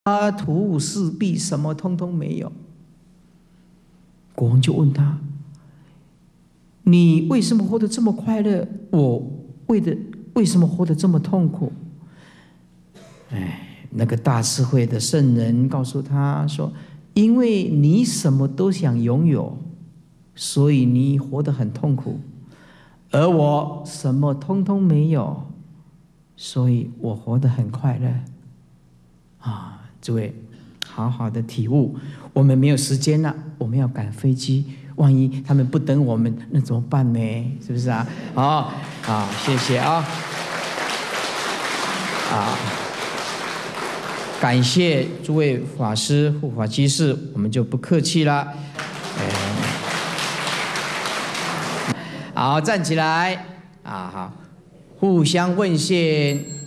徒四壁，什么通通没有。国王就问他：“你为什么活得这么快乐？我为什么活得这么痛苦？”那个大智慧的圣人告诉他说：“因为你什么都想拥有，所以你活得很痛苦；而我什么通通没有，所以我活得很快乐。”诸位，好好的体悟。我们没有时间了，我们要赶飞机，万一他们不等我们，那怎么办呢？是不是啊？谢谢啊！感谢诸位法师、护法居士，我们就不客气了。好，站起来好，互相问讯。